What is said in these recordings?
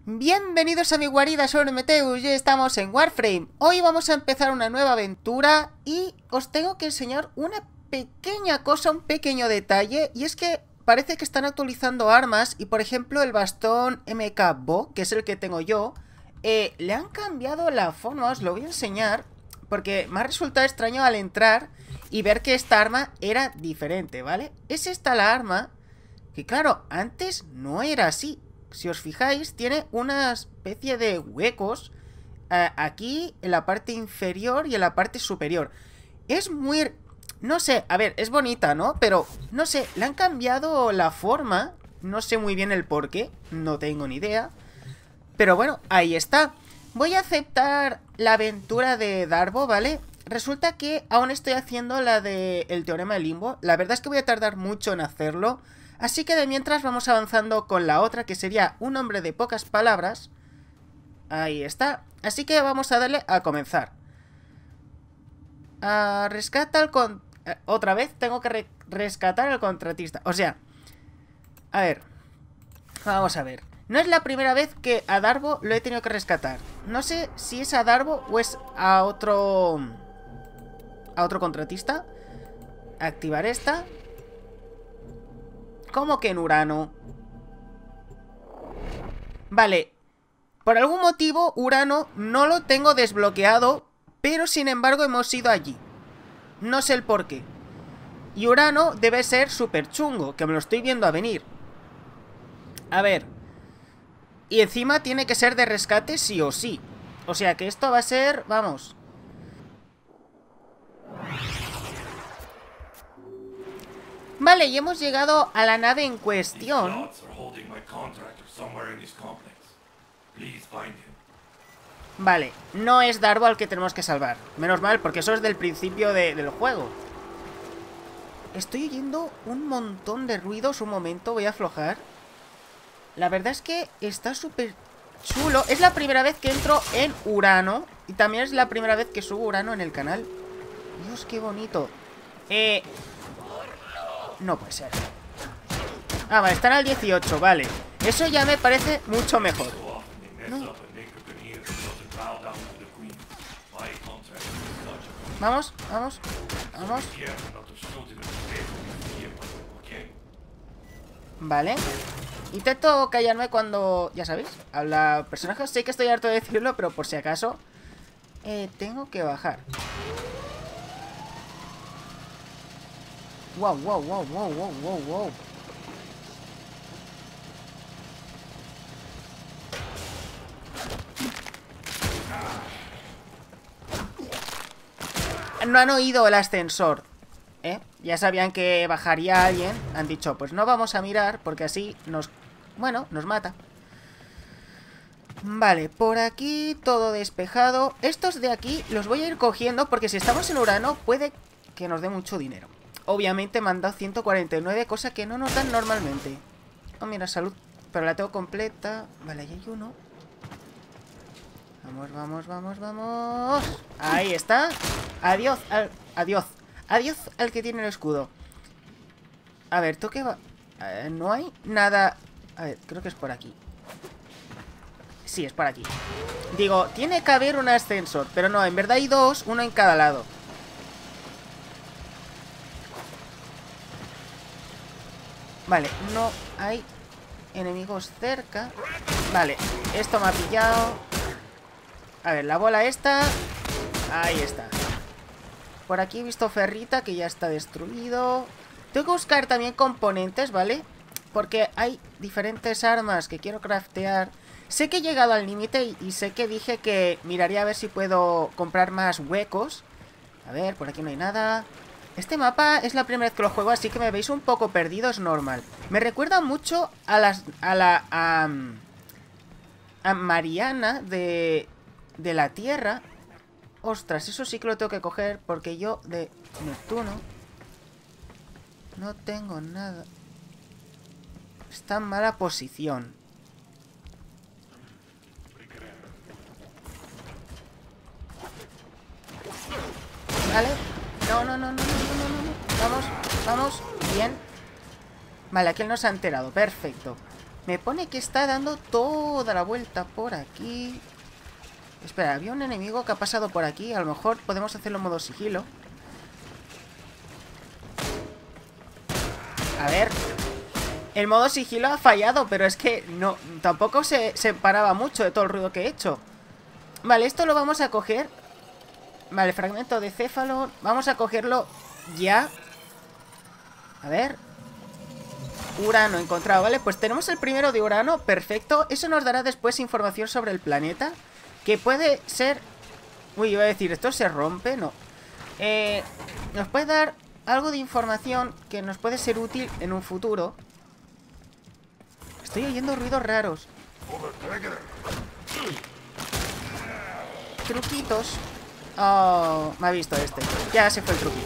Bienvenidos a mi guarida, soy Meteus y estamos en Warframe. Hoy vamos a empezar una nueva aventura y os tengo que enseñar una pequeña cosa, un pequeño detalle. Y es que parece que están actualizando armas y por ejemplo el bastón MK Bo, que es el que tengo yo, le han cambiado la forma, os lo voy a enseñar. Porque me ha resultado extraño al entrar y ver que esta arma era diferente, ¿vale? Es esta la arma que claro, antes no era así. Si os fijáis, tiene una especie de huecos aquí en la parte inferior y en la parte superior. Es muy... no sé, a ver, es bonita, ¿no? Pero, no sé, le han cambiado la forma. No sé muy bien el por qué, no tengo ni idea. Pero bueno, ahí está. Voy a aceptar la aventura de Darbo, ¿vale? Resulta que aún estoy haciendo la del teorema de Limbo. La verdad es que voy a tardar mucho en hacerlo. Así que de mientras vamos avanzando con la otra, que sería un hombre de pocas palabras. Ahí está. Así que vamos a darle a comenzar. Rescata al otra vez tengo que rescatar al contratista. O sea, a ver. Vamos a ver. No es la primera vez que a Darbo lo he tenido que rescatar. No sé si es a Darbo o es a otro... contratista. Activar esta. ¿Cómo que en Urano? Vale. Por algún motivo Urano no lo tengo desbloqueado, pero sin embargo hemos ido allí. No sé el por qué. Y Urano debe ser súper chungo, que me lo estoy viendo a venir. A ver. Y encima tiene que ser de rescate sí o sí. O sea que esto va a ser... vamos. Vale, y hemos llegado a la nave en cuestión. Vale, no es Darbo al que tenemos que salvar. Menos mal, porque eso es del principio del juego. Estoy oyendo un montón de ruidos. Un momento, voy a aflojar. La verdad es que está súper chulo. Es la primera vez que entro en Urano. Y también es la primera vez que subo Urano en el canal. Dios, qué bonito. No puede ser. Ah, vale, están al 18, vale. Eso ya me parece mucho mejor. No. Vamos, vamos, vamos. Vale. Intento callarme cuando... ya sabéis, habla personajes. Sé que estoy harto de decirlo, pero por si acaso tengo que bajar. Wow, wow, wow, wow, wow, wow, wow. No han oído el ascensor, ¿eh? Ya sabían que bajaría alguien. Han dicho, pues no vamos a mirar porque así nos... bueno, nos mata. Vale, por aquí todo despejado. Estos de aquí los voy a ir cogiendo porque si estamos en Urano puede que nos dé mucho dinero. Obviamente me han dado 149, cosa que no nos dan normalmente. Oh, mira, salud, pero la tengo completa. Vale, ahí hay uno. Vamos, vamos, vamos, vamos. Ahí está. Adiós adiós. Adiós al que tiene el escudo. A ver, ¿tú qué va? No hay nada. A ver, creo que es por aquí. Sí, es por aquí. Digo, tiene que haber un ascensor, pero no, en verdad hay dos, uno en cada lado. Vale, no hay enemigos cerca. Vale, esto me ha pillado. A ver, la bola esta. Ahí está. Por aquí he visto ferrita que ya está destruido. Tengo que buscar también componentes, ¿vale? Porque hay diferentes armas que quiero craftear. Sé que he llegado al límite y sé que dije que miraría a ver si puedo comprar más huecos. A ver, por aquí no hay nada. Este mapa es la primera vez que lo juego, así que me veis un poco perdido, es normal. Me recuerda mucho a Mariana de la Tierra. Ostras, eso sí que lo tengo que coger porque yo de Neptuno no tengo nada. Está en mala posición. Vale. No, no, no, no, no, no, no, no. Vamos, vamos. Bien. Vale, aquí él no se ha enterado. Perfecto. Me pone que está dando toda la vuelta por aquí. Espera, había un enemigo que ha pasado por aquí. A lo mejor podemos hacerlo en modo sigilo. A ver. El modo sigilo ha fallado, pero es que no, tampoco se separaba mucho de todo el ruido que he hecho. Vale, esto lo vamos a coger. Vale, fragmento de céfalo. Vamos a cogerlo ya. A ver. Urano encontrado, ¿vale? Pues tenemos el primero de Urano, perfecto. Eso nos dará después información sobre el planeta. Que puede ser... Uy, iba a decir, ¿esto se rompe? No. Nos puede dar algo de información que nos puede ser útil en un futuro. Estoy oyendo ruidos raros. Truquitos. Oh, me ha visto este. Ya se fue el truquito.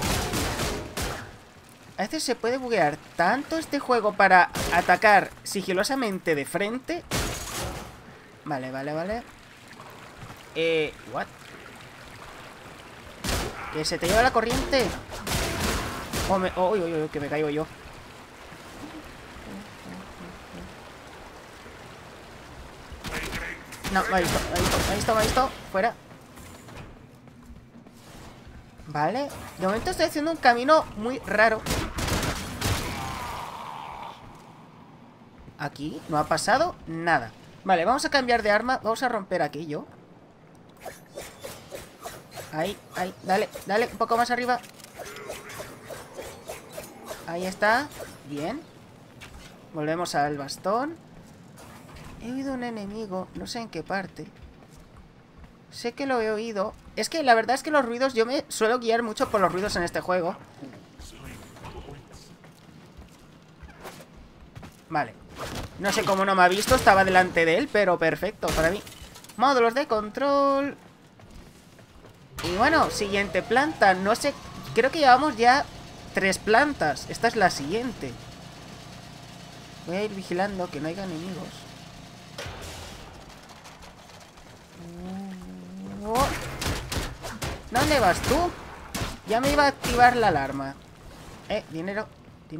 A veces se puede buguear tanto este juego para atacar sigilosamente de frente. Vale, vale, vale. What? Que se te lleva la corriente. Oh, que me caigo yo. No, me ha visto. Fuera. Vale. De momento estoy haciendo un camino muy raro. Aquí no ha pasado nada. Vale, vamos a cambiar de arma. Vamos a romper aquello. Ahí, dale, un poco más arriba. Ahí está. Bien. Volvemos al bastón. He oído un enemigo, no sé en qué parte. Sé que lo he oído. Es que la verdad es que los ruidos, yo me suelo guiar mucho por los ruidos en este juego. Vale. No sé cómo no me ha visto, estaba delante de él, pero perfecto para mí. Módulos de control. Y bueno, siguiente planta. No sé, creo que llevamos ya 3 plantas. Esta es la siguiente. Voy a ir vigilando que no haya enemigos. ¿Dónde vas tú? Ya me iba a activar la alarma. Dinero.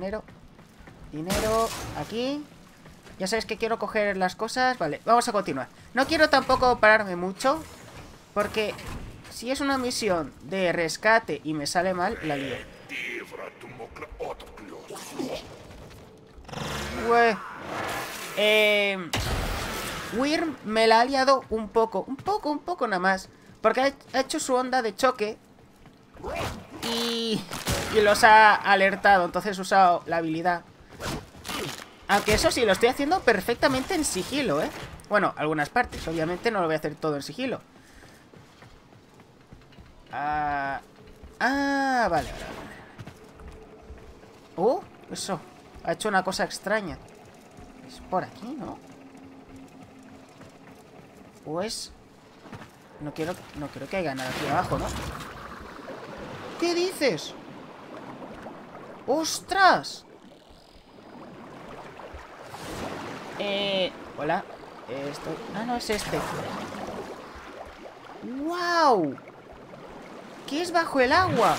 Aquí. Ya sabéis que quiero coger las cosas. Vale, vamos a continuar. No quiero tampoco pararme mucho, porque si es una misión de rescate y me sale mal, la lío. Wyrm me la ha liado un poco nada más. Porque ha hecho su onda de choque y los ha alertado. Entonces he usado la habilidad. Aunque eso sí, lo estoy haciendo perfectamente en sigilo, ¿eh? Bueno, algunas partes. Obviamente no lo voy a hacer todo en sigilo. Vale. Eso. Ha hecho una cosa extraña. Es por aquí, ¿no? O es... No creo que haya nada aquí abajo, ¿no? ¿Qué dices? ¡Ostras! Hola. No, es este. ¡Wow! ¿Qué es bajo el agua?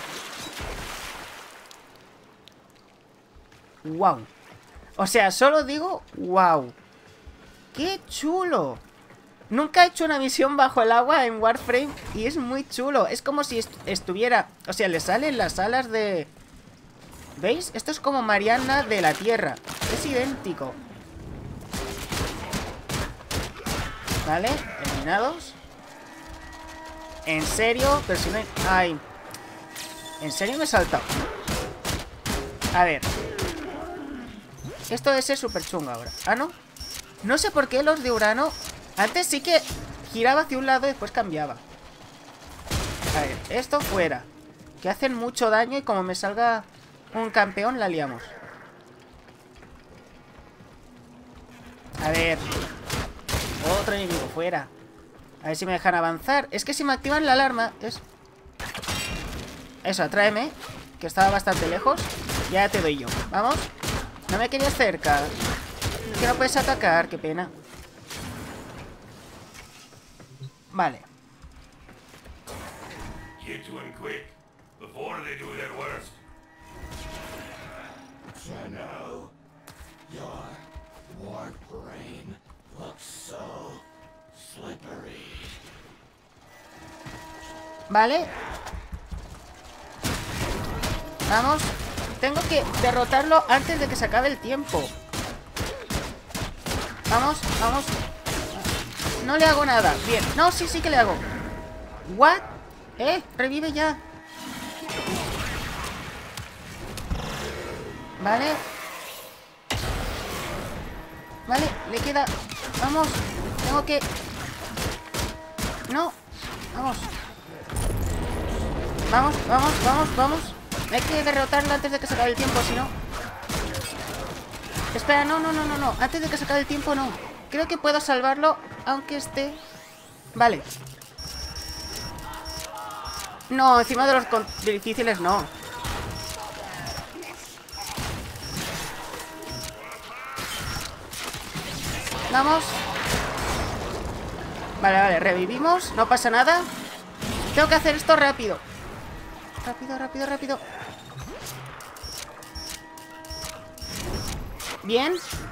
¡Wow! O sea, solo digo ¡wow! ¡Qué chulo! Nunca he hecho una misión bajo el agua en Warframe y es muy chulo. Es como si estuviera... O sea, le salen las alas de... ¿Veis? Esto es como Mariana de la Tierra. Es idéntico. Vale, eliminados. ¿En serio? Pero si no hay... Ay. ¿En serio me he saltado? A ver. Esto debe ser súper chungo ahora. Ah, ¿no? No sé por qué los de Urano... Antes sí que giraba hacia un lado y después cambiaba. A ver, esto fuera. Que hacen mucho daño y como me salga un campeón la liamos. A ver. Otro enemigo fuera. A ver si me dejan avanzar. Es que si me activan la alarma es... Eso, atráeme. Que estaba bastante lejos. Ya te doy yo. Vamos. No me querías cerca. Que no puedes atacar, qué pena. Vale. Vale. Vamos. Tengo que derrotarlo antes de que se acabe el tiempo. Vamos, vamos. No le hago nada. Bien. No, sí, sí que le hago. ¿What? Revive ya. Vale. Vale, le queda... Vamos. Tengo que... No. Vamos. Vamos, vamos, vamos, vamos. Hay que derrotarlo antes de que se acabe el tiempo, si no... Espera, no, no, no, no, no. Antes de que se acabe el tiempo, no. Creo que puedo salvarlo, aunque esté... Vale. No, encima de los difíciles no. Vamos. Vale, vale, revivimos. No pasa nada. Tengo que hacer esto rápido. Rápido, rápido, rápido. Bien.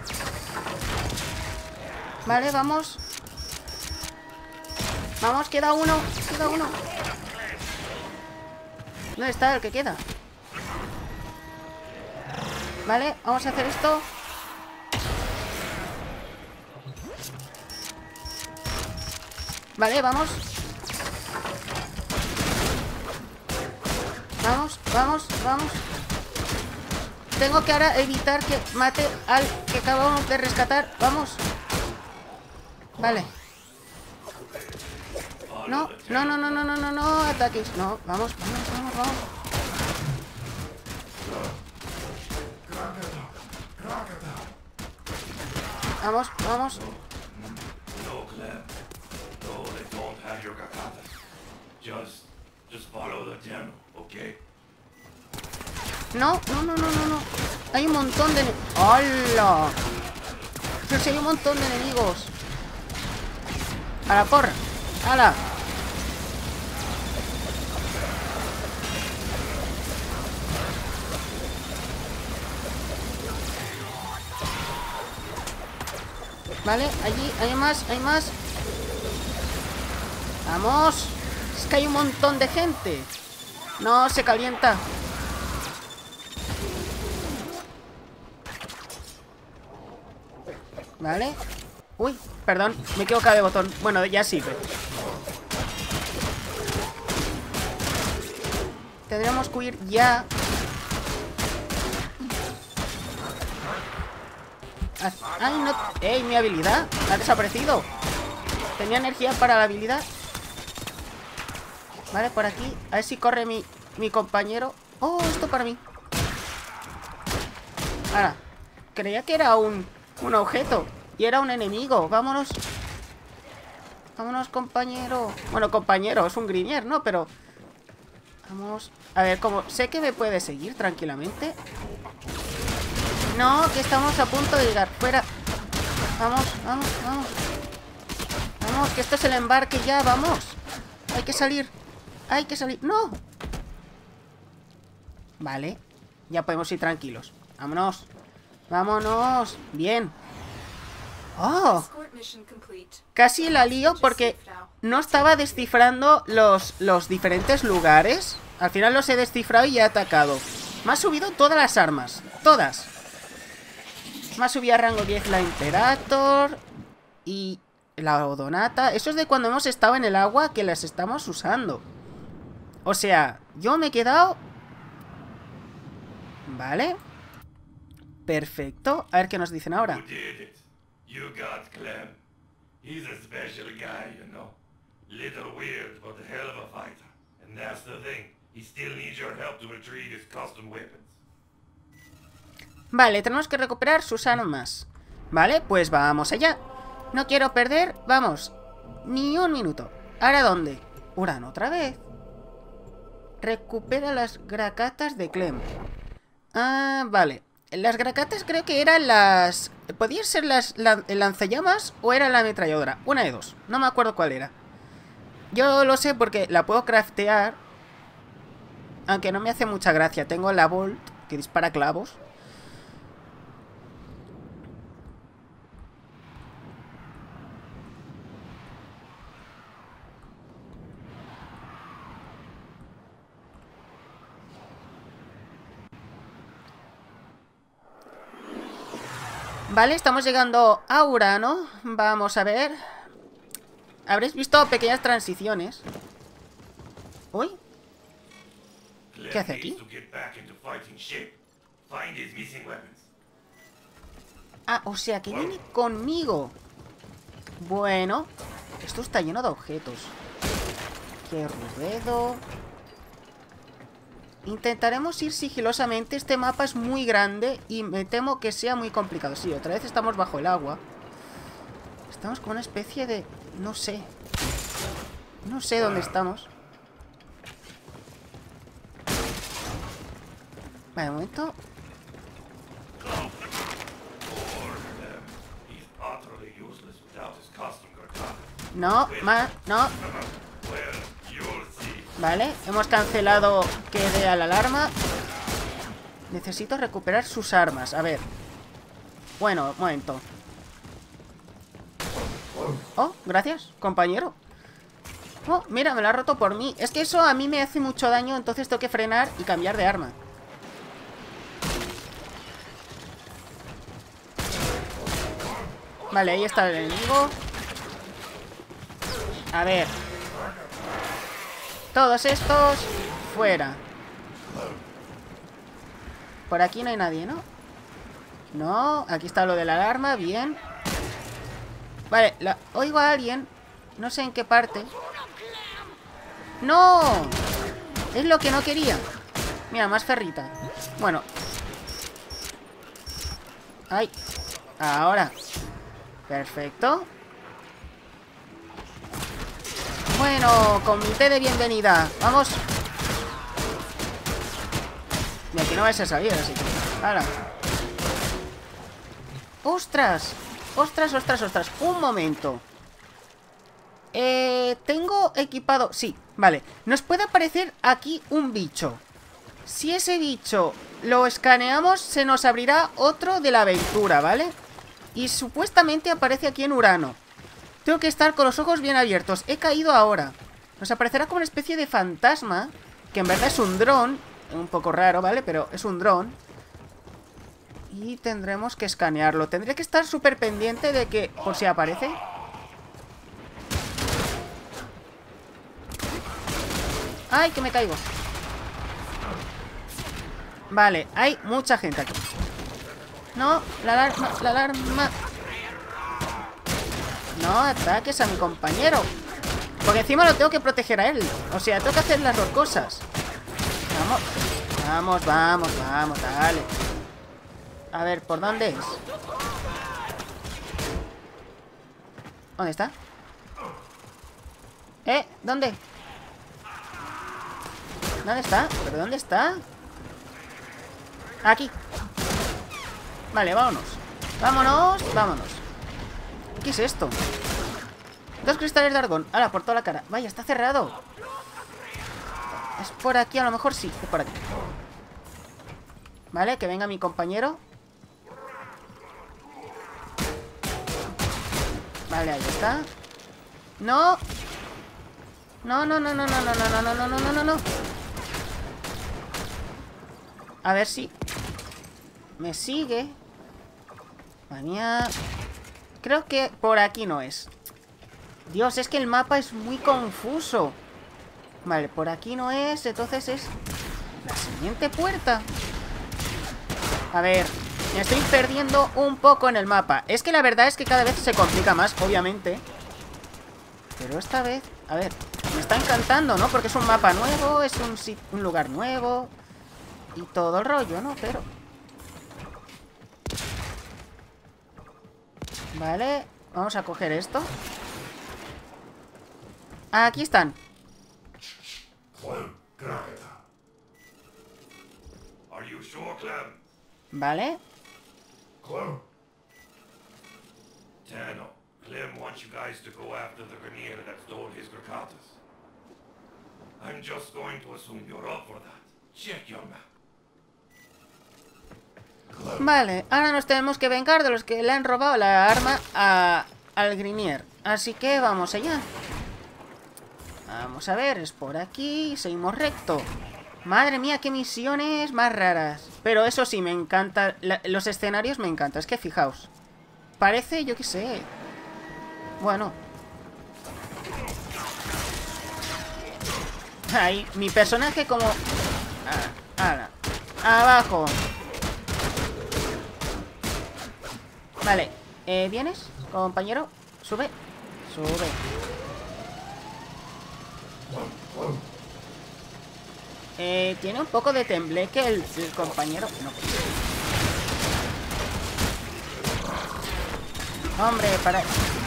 Vale, vamos. Vamos, queda uno. Queda uno. ¿Dónde está el que queda? Vale, vamos a hacer esto. Vale, vamos. Vamos, vamos, vamos. Tengo que ahora evitar que mate al que acabamos de rescatar. Vamos. Vale. No, no, no, no, no, no, no, no, ataques. No, vamos, vamos, vamos, vamos. Vamos, vamos. No, no, no, no, no, no. Hay un montón de... ¡Hola! Pero si hay un montón de enemigos. A la porra. ¡Hala! Vale, allí hay más, hay más. ¡Vamos! Es que hay un montón de gente. No, se calienta. Vale. Uy, perdón, me he equivocado de botón. Bueno, ya sirve. Tendríamos que huir ya. ¡Ay, no! ¡Ey, mi habilidad! Ha desaparecido. Tenía energía para la habilidad. Vale, por aquí. A ver si corre mi compañero. ¡Oh, esto para mí! Ahora, creía que era un objeto. Y era un enemigo. Vámonos. Vámonos, compañero. Bueno, compañero, es un Grinier, ¿no? Pero... Vamos. A ver, como sé que me puede seguir tranquilamente. No, que estamos a punto de llegar. Fuera. Vamos, vamos, vamos. Vamos, que esto es el embarque ya, vamos. Hay que salir. Hay que salir. ¡No! Vale. Ya podemos ir tranquilos. Vámonos. Vámonos. Bien. ¡Oh! Casi la lío porque no estaba descifrando los diferentes lugares. Al final los he descifrado y he atacado. Me ha subido todas las armas. Todas. Me ha subido a rango 10 la Imperator. Y la Odonata. Eso es de cuando hemos estado en el agua que las estamos usando. O sea, yo me he quedado... Vale. Perfecto. A ver qué nos dicen ahora. You got Clem. He's a special guy, you know. Little weird, but a hell of a fighter. And that's the thing. He still needs your help to retrieve his custom weapons. Vale, tenemos que recuperar sus armas. Vale, pues vamos allá. No quiero perder, vamos, ni un minuto. ¿Ahora dónde? Urano otra vez. Recupera las gracatas de Clem. Ah, vale. Las gracatas creo que eran las... ¿Podían ser el lanzallamas o era la ametralladora? Una de dos. No me acuerdo cuál era. Yo lo sé porque la puedo craftear. Aunque no me hace mucha gracia. Tengo la Bolt que dispara clavos. Vale, estamos llegando a Urano. Vamos a ver. Habréis visto pequeñas transiciones. Uy. ¿Qué hace aquí? Ah, o sea que viene conmigo. Bueno, esto está lleno de objetos. Qué ruido. Intentaremos ir sigilosamente. Este mapa es muy grande y me temo que sea muy complicado. Sí, otra vez estamos bajo el agua. Estamos con una especie de... no sé. No sé dónde estamos. Vale, un momento. No, no. Vale, hemos cancelado que dé a la alarma. Necesito recuperar sus armas. A ver. Bueno, un momento. Oh, gracias, compañero. Oh, mira, me lo ha roto por mí. Es que eso a mí me hace mucho daño, entonces tengo que frenar y cambiar de arma. Vale, ahí está el enemigo. A ver. Todos estos fuera. Por aquí no hay nadie, ¿no? No, aquí está lo de la alarma, bien. Vale, oigo a alguien. No sé en qué parte. ¡No! Es lo que no quería. Mira, más ferrita. Bueno. ¡Ay! Ahora. Perfecto. Bueno, comité de bienvenida. Vamos. De aquí no vais a salir, así que... ¡hala! ¡Ostras! ¡Ostras, ostras, ostras! Un momento. Tengo equipado... sí, vale. Nos puede aparecer aquí un bicho. Si ese bicho lo escaneamos, se nos abrirá otro de la aventura, ¿vale? Y supuestamente aparece aquí en Urano. Tengo que estar con los ojos bien abiertos. He caído ahora. Nos aparecerá como una especie de fantasma, que en verdad es un dron. Un poco raro, ¿vale? Pero es un dron. Y tendremos que escanearlo. Tendré que estar súper pendiente de que... por si aparece. ¡Ay, que me caigo! Vale, hay mucha gente aquí. No, la alarma, la alarma. No ataques a mi compañero. Porque encima lo tengo que proteger a él. O sea, tengo que hacer las dos cosas. Vamos, vamos, vamos, vamos, dale. A ver, ¿por dónde es? ¿Dónde está? ¿Dónde? ¿Dónde está? ¿Pero dónde está? Aquí. Vale, vámonos. Vámonos, vámonos. ¿Qué es esto? 2 cristales de argón. Ahora, por toda la cara. Vaya, está cerrado. Es por aquí, a lo mejor sí. Es por aquí. Vale, que venga mi compañero. Vale, ahí está. No. No, no, no, no, no, no, no, no, no, no, no, no, no. A ver si me sigue. Manía. Creo que por aquí no es. Dios, es que el mapa es muy confuso. Vale, por aquí no es. Entonces es la siguiente puerta. A ver, me estoy perdiendo un poco en el mapa. Es que la verdad es que cada vez se complica más, obviamente. Pero esta vez, a ver, me está encantando, ¿no? Porque es un mapa nuevo, es un lugar nuevo y todo el rollo, ¿no? Pero... vale, vamos a coger esto. Aquí están. Vale. Tano, Clem wants you guys to go after the Grineer that stole his Gracatas. I'm just going to assume you're up for that. Check your map. Vale, ahora nos tenemos que vengar de los que le han robado la arma al Grineer. Así que vamos allá. Vamos a ver, es por aquí. Seguimos recto. Madre mía, qué misiones más raras. Pero eso sí, me encanta. Los escenarios me encantan. Es que fijaos. parece, yo qué sé. Bueno. Ahí, mi personaje como... abajo. Vale, ¿vienes, compañero? Sube. Sube. Tiene un poco de tembleque el compañero. No. Hombre, para...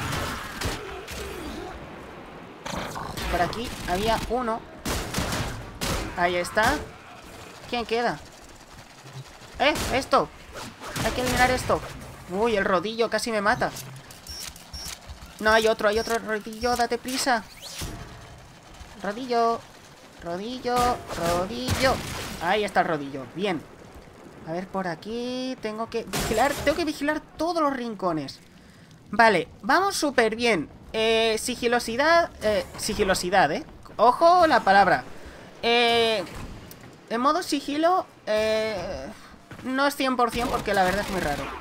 Por aquí había uno. Ahí está. ¿Quién queda? Esto. Hay que eliminar esto. Uy, el rodillo casi me mata. No, hay otro rodillo. Date prisa. Rodillo. Rodillo. Rodillo. Ahí está el rodillo. Bien. A ver, por aquí tengo que vigilar todos los rincones. Vale, vamos súper bien. Sigilosidad. Sigilosidad, ojo la palabra. En modo sigilo no es 100% porque la verdad es muy raro.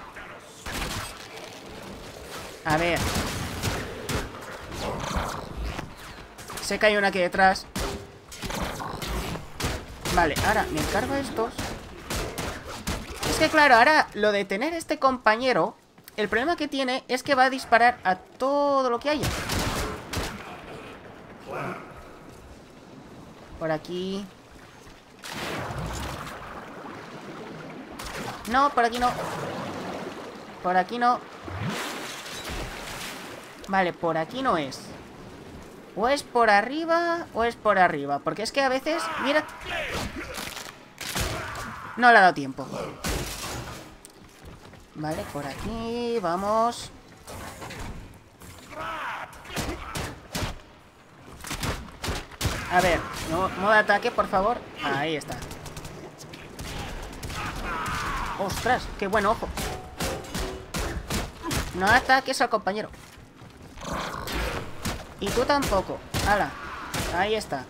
A ver. Se cae una aquí detrás. Vale, ahora me encargo de estos. Es que claro, ahora lo de tener este compañero, el problema que tiene es que va a disparar a todo lo que haya. Por aquí. No, por aquí no. Por aquí no. Vale, por aquí no es. O es por arriba o es por arriba. Porque es que a veces... Mira. No le ha dado tiempo. Vale, por aquí. Vamos. A ver, modo de ataque, por favor. Ahí está. ¡Ostras! ¡Qué buen ojo! No ataques al compañero. Y tú tampoco. ¡Hala! Ahí está.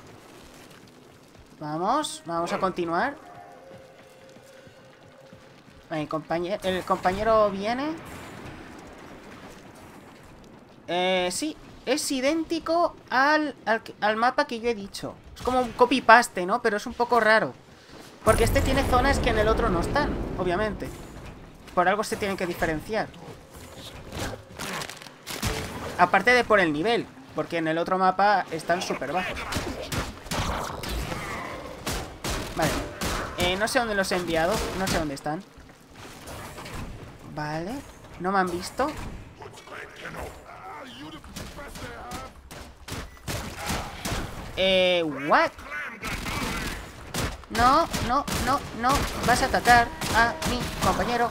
Vamos a continuar. El compañero viene. Sí. Es idéntico al mapa que yo he dicho. Es como un copy-paste, ¿no? Pero es un poco raro. Porque este tiene zonas que en el otro no están, obviamente. Por algo se tienen que diferenciar. Aparte de por el nivel. Porque en el otro mapa están súper bajos. Vale. No sé dónde los he enviado. No sé dónde están. Vale. No me han visto. What? No. Vas a atacar a mi compañero.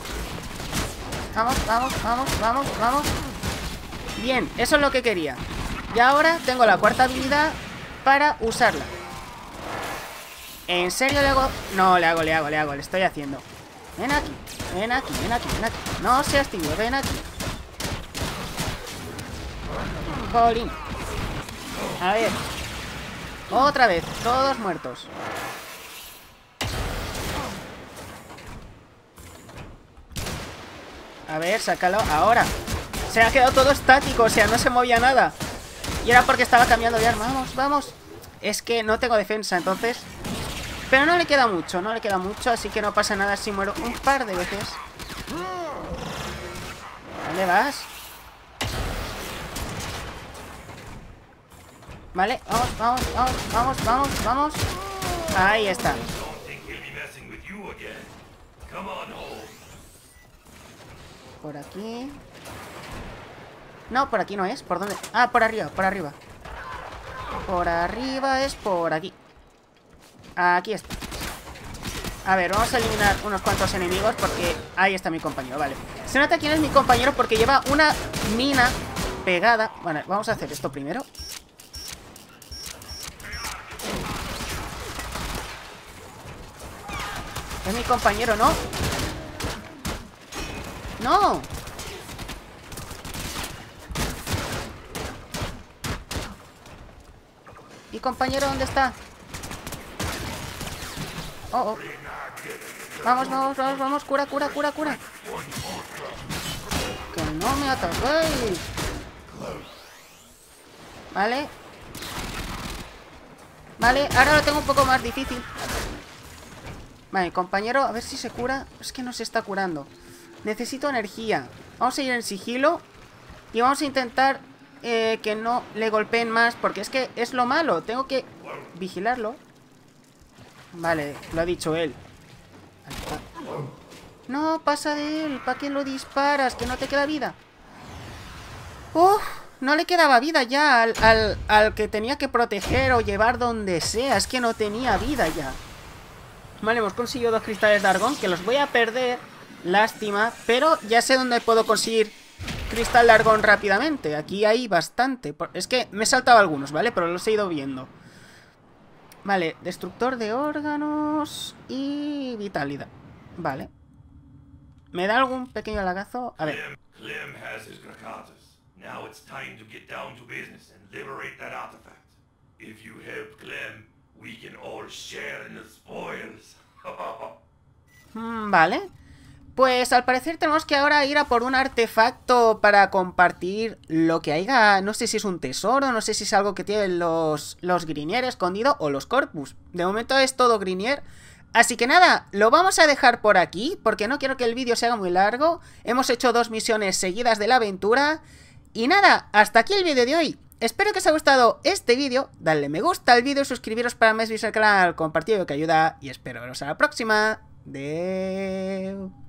Vamos. Bien, eso es lo que quería. Y ahora tengo la cuarta habilidad para usarla. ¿En serio le hago? No, le hago, le estoy haciendo. Ven aquí. No seas tímido, ven aquí. Jolín. A ver. Otra vez, todos muertos. A ver, sácalo. Ahora. Se ha quedado todo estático, o sea, no se movía nada. Y era porque estaba cambiando de arma. Vamos. Es que no tengo defensa, entonces. Pero no le queda mucho, así que no pasa nada si muero un par de veces. ¿Dónde vas? Vale, vamos. Ahí está. Por aquí. No, por aquí no es. ¿Por dónde? Ah, por arriba. Por arriba es por aquí. Aquí está. A ver, vamos a eliminar unos cuantos enemigos porque ahí está mi compañero, vale. Se nota quién es mi compañero porque lleva una mina pegada. Bueno, vamos a hacer esto primero. Es mi compañero, ¿no? ¡No! ¿Y compañero dónde está? Oh. Vamos. Cura. Que no me ataquéis. Vale. Vale, ahora lo tengo un poco más difícil. Vale, compañero, a ver si se cura. Es que no se está curando. Necesito energía. Vamos a ir en sigilo. Y vamos a intentar que no le golpeen más. Porque es que es lo malo. Tengo que vigilarlo. Vale, lo ha dicho él. No, pasa de él. ¿Para qué lo disparas? Que no te queda vida. No le quedaba vida ya al que tenía que proteger o llevar donde sea. Es que no tenía vida ya. Vale, hemos conseguido 2 cristales de argón, que los voy a perder. Lástima, pero ya sé dónde puedo conseguir cristal de argón rápidamente. Aquí hay bastante. Es que me he saltado algunos, ¿vale? Pero los he ido viendo. Vale, destructor de órganos y vitalidad. Vale. ¿Me da algún pequeño lagazo? A ver. Clem has his Grakatas. Now it's time to get down to business and liberate that artifact. If you help Clem, we can all share in the spoils. Vale. Pues al parecer tenemos que ahora ir a por un artefacto para compartir lo que haya. No sé si es un tesoro, no sé si es algo que tienen los Grineer escondido o los Corpus. De momento es todo Grineer. Así que nada, lo vamos a dejar por aquí porque no quiero que el vídeo se haga muy largo. Hemos hecho 2 misiones seguidas de la aventura. Y nada, hasta aquí el vídeo de hoy. Espero que os haya gustado este vídeo. Dadle me gusta al vídeo, suscribiros para más vídeos al canal, compartirlo que ayuda. Y espero veros a la próxima. Adeu.